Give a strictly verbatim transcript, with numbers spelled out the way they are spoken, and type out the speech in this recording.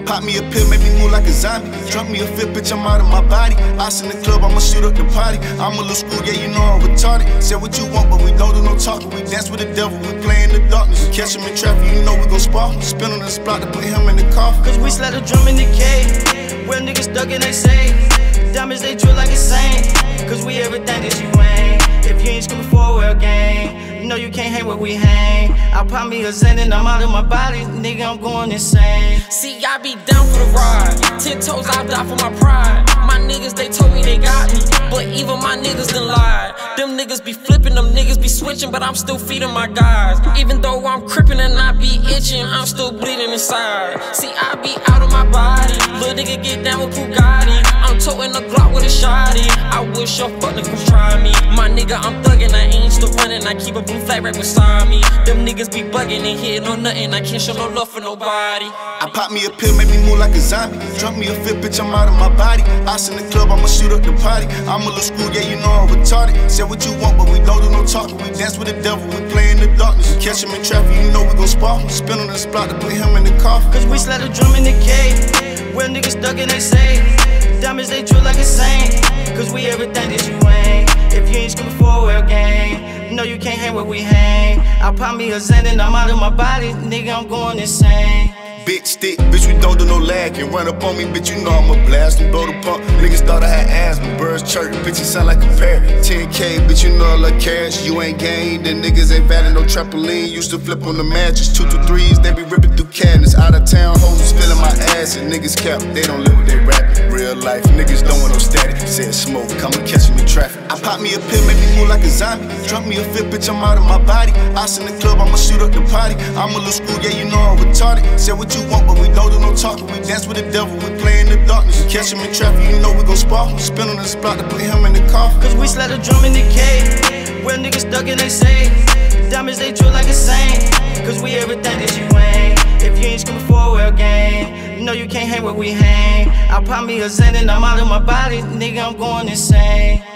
Pop me a pill, make me move like a zombie. Drop me a fit, bitch, I'm out of my body. Ice in the club, I'ma shoot up the party. I'm a little school, yeah, you know I'm retarded. Say what you want, but we don't do no talking. We dance with the devil, we play in the darkness. We catch him in traffic, you know we gon' spark. Spin on the spot to put him in the coffin. Cause we slap the drum in the cave. Where niggas stuck and they say diamonds, they drill like a saint. Cause we everything that you ain't. If you ain't screaming for a real gang, you know you can't hang where we hang. I pop me a Zen and I'm out of my body. Nigga, I'm going insane. See, I be down for the ride. Ten toes, I die for my pride. My niggas, they told me they got me, but even my niggas done lied. Them niggas be flipping, them niggas be switching, but I'm still feeding my guys. Even though I'm crippin' and I be itching, I'm still bleeding inside. See, I be out of my body. Little nigga get down with Bugatti. I'm toting a Glock with a shotty. I wish your fuck niggas try me. My nigga, I'm thuggin', I ain't still running. I keep a blue flag right beside me. Them niggas be bugging and hitting on nothing. I can't show no love for nobody. I pop me a pill, make me move like a zombie. Drop me a fit, bitch, I'm out of my body. Ice in the club, I'ma shoot up the party. I'm a little school, yeah, you know I'm retarded. Say what you want, but we don't do no talking. We dance with the devil, we play in the darkness. We catch him in traffic, you know we gon' spark. Spin on the spot to put him in the coffin. Cause we slap the drum in the cave. Where niggas stuck and they say diamonds, they drill like a saint. Cause we everything that you ain't. If you ain't screaming for a real gang, you know you can't hang where we hang. I pop me a Zen and I'm out of my body. Nigga, I'm going insane. Big stick, bitch, we don't do no lagging. Run up on me, bitch, you know I'm a blast and blow the pump. Niggas thought I had asthma, birds chirp, bitch, it sound like a parrot. ten K, bitch, you know I love cash. You ain't gang, then niggas ain't valid, no trampoline. Used to flip on the mattress, two to threes, they be ripping through cabinets. Out of town, hoes feeling my ass, and niggas cap, they don't live with they rap. Real life, niggas don't want no static. Said smoke, come and catch me in traffic. I pop me a pill, make me move like a zombie. Drop me a fit, bitch, I'm out of my body. Ice in the club, I'ma shoot up the party. I'm a little school, yeah, you know I'm retarded. Say what you want, but we don't do no talking. We dance with the devil, we play in the darkness. We catch him in traffic, you know we gon' spark. Spin on the spot to put him in the coffin. Cause we slap the drum in the cave. Where niggas stuck and they say diamonds, they drill like a saint. Cause we everything that you ain't. If you ain't screaming for a real gang, you know you can't hang where we hang. I pop me a Zen and I'm out of my body. Nigga, I'm going insane.